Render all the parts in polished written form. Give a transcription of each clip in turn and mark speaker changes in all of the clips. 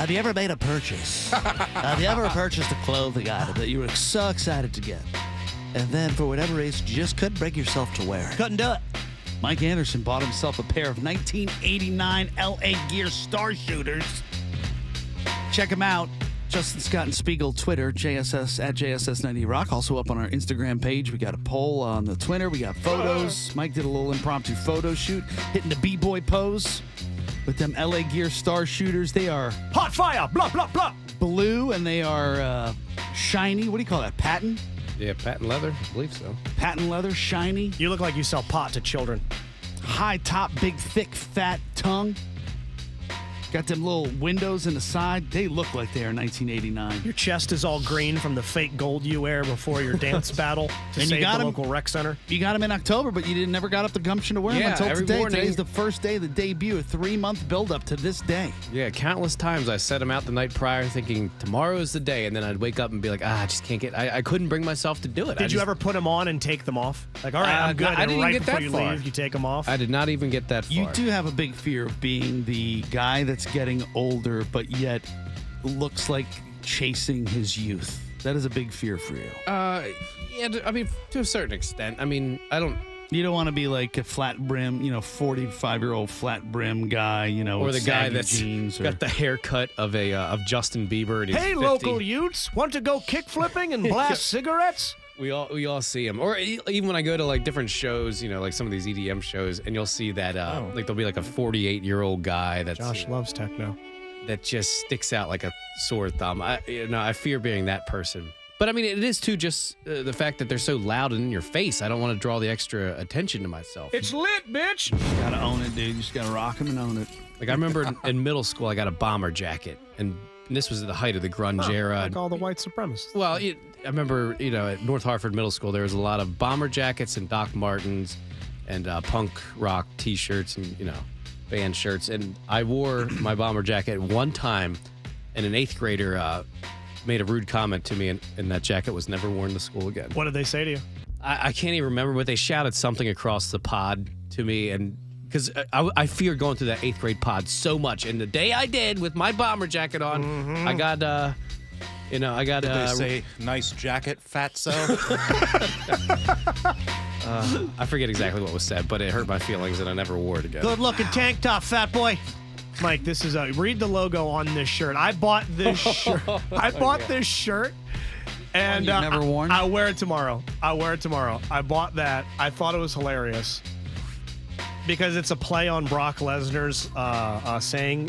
Speaker 1: Have you ever made a purchase? Have you ever purchased a clothing item that you were so excited to get, and then for whatever reason you just couldn't bring yourself to wear it?
Speaker 2: Couldn't do it.
Speaker 1: Mike Anderson bought himself a pair of 1989 LA Gear Star Shooters. Check them out. Justin Scott and Spiegel Twitter, JSS at JSS90Rock. Also up on our Instagram page. We got a poll on the Twitter. We got photos. Mike did a little impromptu photo shoot, hitting the B-boy pose with them LA Gear Star Shooters. They are
Speaker 2: Hot fire, blah, blah, blah.
Speaker 1: blue and they are shiny. What do you call that? Patent?
Speaker 3: Yeah, patent leather. I believe so.
Speaker 1: Patent leather, shiny.
Speaker 2: You look like you sell pot to children.
Speaker 1: High top, big, thick, fat tongue. Got them little windows in the side. They look like they are 1989.
Speaker 2: Your chest is all green from the fake gold you wear before your dance battle to
Speaker 1: And you
Speaker 2: save
Speaker 1: got
Speaker 2: the
Speaker 1: 'em.
Speaker 2: local rec center.
Speaker 1: You got them in October, but you never got up the gumption to wear them
Speaker 3: Yeah,
Speaker 1: until
Speaker 3: every
Speaker 1: today.
Speaker 3: morning.
Speaker 1: Today's the first day of the debut, a 3-month build-up to this day.
Speaker 3: Yeah, countless times I set them out the night prior thinking tomorrow is the day, and then I'd wake up and be like, I just can't get, I couldn't bring myself to do it.
Speaker 2: Did you ever put them on and take them off? Like, all right, I'm good.
Speaker 3: I
Speaker 2: And
Speaker 3: didn't
Speaker 2: right
Speaker 3: get
Speaker 2: before
Speaker 3: that
Speaker 2: you
Speaker 3: far.
Speaker 2: leave, you take them off.
Speaker 3: I did not even get that far.
Speaker 1: You do have a big fear of being the guy that's getting older, but yet looks like chasing his youth. That is a big fear for you.
Speaker 3: Yeah, I mean, to a certain extent. I mean,
Speaker 1: You don't want to be like a flat brim, 45-year-old flat brim guy,
Speaker 3: or the guy
Speaker 1: saggy
Speaker 3: that's
Speaker 1: jeans.
Speaker 3: got the haircut of Justin Bieber. And he's
Speaker 2: Hey,
Speaker 3: 50.
Speaker 2: local youths, want to go kick flipping and blast cigarettes?
Speaker 3: We all see him, or even when I go to like different shows, like some of these EDM shows, and you'll see that like there'll be like a 48-year-old guy that's
Speaker 2: Josh loves techno.
Speaker 3: that just sticks out like a sore thumb. I fear being that person. But I mean, it is too just the fact that they're so loud and in your face. I don't want to draw the extra attention to myself.
Speaker 2: It's lit, bitch.
Speaker 1: You gotta own it, dude. You just gotta rock them and own it.
Speaker 3: Like I remember in middle school, I got a bomber jacket, and this was at the height of the grunge era.
Speaker 2: Like all the white supremacists.
Speaker 3: Well, I remember, at North Hartford Middle School, there was a lot of bomber jackets and Doc Martens and punk rock T-shirts and, band shirts. And I wore my bomber jacket one time, and an 8th grader made a rude comment to me, and that jacket was never worn to school again.
Speaker 2: What did they say to you?
Speaker 3: I can't even remember, but they shouted something across the pod to me, and because I fear going through that 8th grade pod so much. And the day I did with my bomber jacket on, I got... I got.
Speaker 4: Did they say nice jacket, fatso?
Speaker 3: I forget exactly what was said, but it hurt my feelings, and I never wore it again.
Speaker 2: Good looking tank top, fat boy. Mike, this is read the logo on this shirt. I bought this shirt. This shirt, and
Speaker 1: you've never worn?
Speaker 2: I'll wear it tomorrow. I bought that. I thought it was hilarious because it's a play on Brock Lesnar's saying,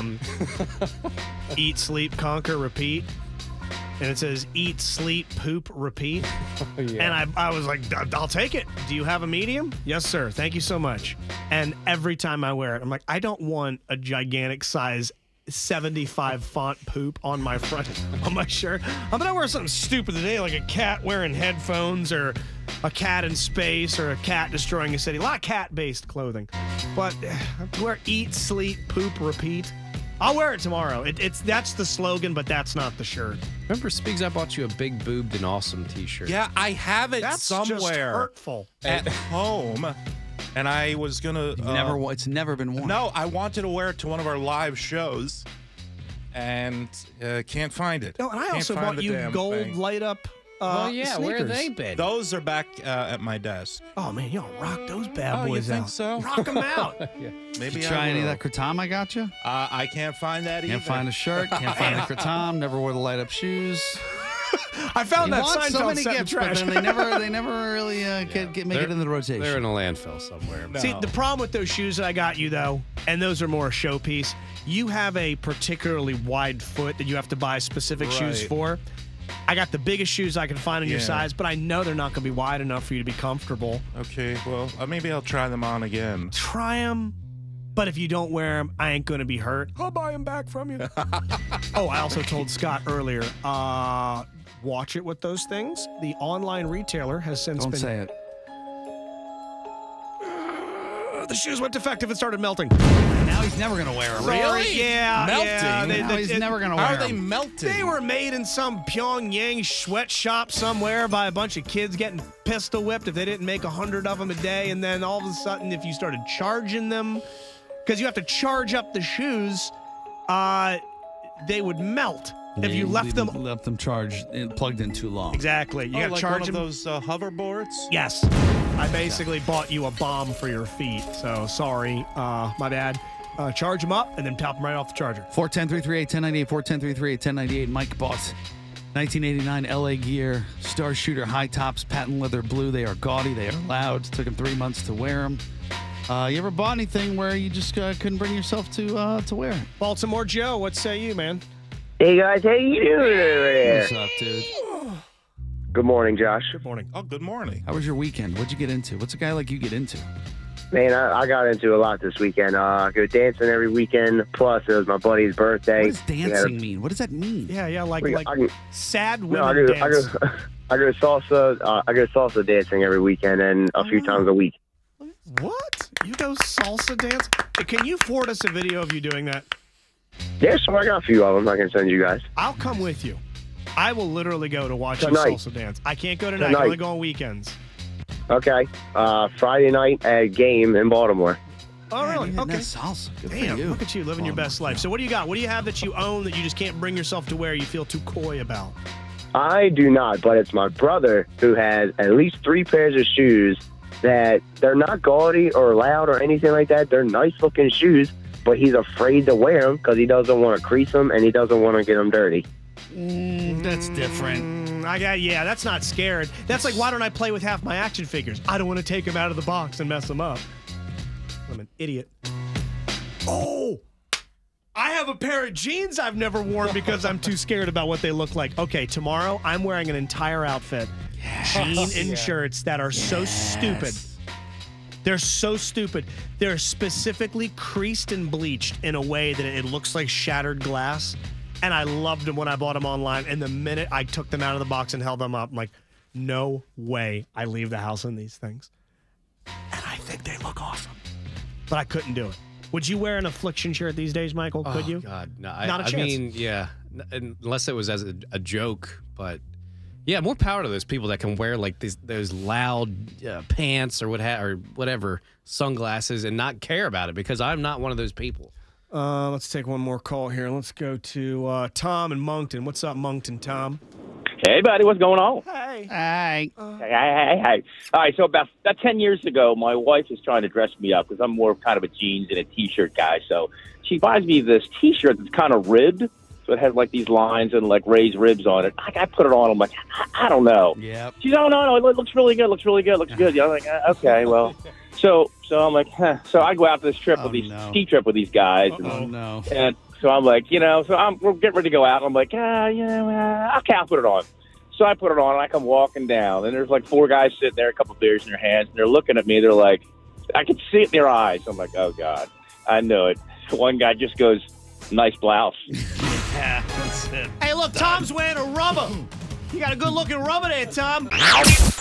Speaker 2: "Eat, sleep, conquer, repeat." And it says, eat, sleep, poop, repeat.
Speaker 3: Yeah.
Speaker 2: And I was like, I'll take it. Do you have a medium? Yes, sir. Thank you so much. And every time I wear it, I'm like, I don't want a gigantic size 75 font poop on my front, on my shirt. I'm going to wear something stupid today, like a cat wearing headphones or a cat in space or a cat destroying a city. A lot of cat-based clothing. But to wear eat, sleep, poop, repeat. I'll wear it tomorrow. That's the slogan, but that's not the shirt.
Speaker 3: Remember, Speaks, I bought you a big boobed and awesome T-shirt.
Speaker 4: Yeah, I have it
Speaker 2: That's
Speaker 4: somewhere
Speaker 2: just hurtful.
Speaker 4: at home, and I was gonna
Speaker 1: It's never been worn.
Speaker 4: No, I wanted to wear it to one of our live shows, and can't find it.
Speaker 2: No, and I
Speaker 4: Can't
Speaker 2: also
Speaker 4: find
Speaker 2: bought
Speaker 4: the
Speaker 2: you
Speaker 4: damn
Speaker 2: gold
Speaker 4: thing.
Speaker 2: light up.
Speaker 3: Well, yeah, where have
Speaker 2: sneakers.
Speaker 3: they been?
Speaker 4: Those are back at my desk.
Speaker 2: Oh man, y'all rock those bad
Speaker 4: Oh, you
Speaker 2: boys
Speaker 4: think
Speaker 2: out.
Speaker 4: so?
Speaker 2: Rock them out.
Speaker 4: Maybe
Speaker 1: Did you
Speaker 4: I
Speaker 1: try any of
Speaker 4: will.
Speaker 1: that kratom I got you?
Speaker 4: I can't find that either.
Speaker 1: Can't find a shirt. Can't find the kratom. Never wore the light up shoes.
Speaker 2: I found
Speaker 1: You
Speaker 2: that
Speaker 1: want so
Speaker 2: Seinfeld
Speaker 1: many
Speaker 2: set in
Speaker 1: gifts,
Speaker 2: trash.
Speaker 1: but then they never really make it into the rotation.
Speaker 3: They're in a landfill somewhere.
Speaker 4: No.
Speaker 2: See, the problem with those shoes that I got you, though, and those are more a showpiece, you have a particularly wide foot that you have to buy specific shoes
Speaker 4: Right.
Speaker 2: for. I got the biggest shoes I can find in your
Speaker 4: Yeah.
Speaker 2: size, but I know they're not going to be wide enough for you to be comfortable.
Speaker 4: Okay, well, maybe I'll try them on again.
Speaker 2: Try them, but if you don't wear them, I ain't going to be hurt. I'll buy them back from you. Oh, I also told Scott earlier, watch it with those things. The online retailer has since
Speaker 1: Don't
Speaker 2: been...
Speaker 1: say it.
Speaker 2: The shoes went defective and started melting.
Speaker 1: Now he's never gonna wear them.
Speaker 2: Sorry, yeah.
Speaker 4: Melting?
Speaker 2: Yeah,
Speaker 1: Now he's never gonna wear
Speaker 4: How are they
Speaker 1: them.
Speaker 4: melting?
Speaker 2: They were made in some Pyongyang sweatshop somewhere by a bunch of kids getting pistol whipped if they didn't make 100 of them a day. And then all of a sudden, if you started charging them, because you have to charge up the shoes, they would melt if you left them.
Speaker 1: Left them charged and plugged in too long.
Speaker 2: Exactly. You got to
Speaker 4: like
Speaker 2: charge
Speaker 4: one of
Speaker 2: them.
Speaker 4: those hoverboards?
Speaker 2: Yes. I basically bought you a bomb for your feet. So sorry, my bad. Charge them up and then top them right off the charger.
Speaker 1: 410-338-1098, 410-338-1098. Mike bought 1989 LA Gear Star Shooter high tops, patent leather blue. They are gaudy. They are loud. It took him 3 months to wear them. You ever bought anything where you just couldn't bring yourself to wear it?
Speaker 2: Baltimore Joe, what say you, man?
Speaker 5: Hey guys, how you doing over there?
Speaker 1: What's up, dude?
Speaker 5: Good morning, Josh.
Speaker 2: Good morning.
Speaker 4: Oh, good morning.
Speaker 1: How was your weekend? What'd you get into? What's a guy like you get into?
Speaker 5: Man, I got into a lot this weekend. I go dancing every weekend. Plus, it was my buddy's birthday.
Speaker 1: What does dancing mean? What does that mean?
Speaker 2: Yeah, like sad
Speaker 5: No,
Speaker 2: women dance.
Speaker 5: I go salsa dancing every weekend and a few times a week.
Speaker 2: What? You go salsa dance? Can you forward us a video of you doing that?
Speaker 5: Yeah, so I got a few of them I can send you guys.
Speaker 2: I'll come with you. I will literally go to watch you
Speaker 5: Tonight.
Speaker 2: salsa dance. I can't go tonight. I can only go on weekends.
Speaker 5: Okay. Friday night at Game in Baltimore.
Speaker 2: Oh, really?
Speaker 1: Man,
Speaker 2: Okay.
Speaker 1: That's salsa. Good for
Speaker 2: Damn,
Speaker 1: you.
Speaker 2: look at you living your best life. So what do you got? What do you have that you own that you just can't bring yourself to wear? You feel too coy about?
Speaker 5: I do not, but it's my brother who has at least 3 pairs of shoes that they're not gaudy or loud or anything like that. They're nice-looking shoes, but he's afraid to wear them because he doesn't want to crease them and he doesn't want to get them dirty.
Speaker 1: That's different.
Speaker 2: That's not scared. That's like, why don't I play with half my action figures? I don't want to take them out of the box and mess them up. I'm an idiot. Oh! I have a pair of jeans I've never worn because I'm too scared about what they look like. Okay, tomorrow I'm wearing an entire outfit. Jean and shirts that are so stupid. They're so stupid. They're specifically creased and bleached in a way that it looks like shattered glass. And I loved them when I bought them online. And the minute I took them out of the box and held them up, I'm like, no way I leave the house in these things. And I think they look awesome. But I couldn't do it. Would you wear an Affliction shirt these days, Michael? Could you?
Speaker 3: Oh, God. No,
Speaker 2: Not a chance.
Speaker 3: I mean, yeah, unless it was as a joke. But, yeah, more power to those people that can wear, like, those loud pants or whatever, sunglasses, and not care about it, because I'm not one of those people.
Speaker 2: Let's take one more call here. Let's go to Tom in Moncton. What's up, Moncton, Tom?
Speaker 6: Hey, buddy, what's going on?
Speaker 2: Hey.
Speaker 1: Hey.
Speaker 6: Hey. All right, so about 10 years ago, my wife is trying to dress me up because I'm more kind of a jeans and a T-shirt guy. So she buys me this T-shirt that's kind of ribbed. So it has, like, these lines and, like, raised ribs on it. I put it on. I'm like, I don't know.
Speaker 1: Yep.
Speaker 6: She's, oh, no, it looks really good. Looks good. Yeah, I'm like, okay, well. So I'm like, huh. So I go out to this trip ski trip with these guys.
Speaker 1: Oh, no.
Speaker 6: And so I'm like, we're getting ready to go out. And I'm like, okay, I'll put it on. So I put it on, and I come walking down, and there's like 4 guys sitting there, a couple of beers in their hands, and they're looking at me. They're like, I can see it in their eyes. I'm like, oh, God, I know it. One guy just goes, nice blouse.
Speaker 1: Yeah, that's it.
Speaker 2: Hey, look, Tom's wearing a rubber. You got a good-looking rubber there, Tom.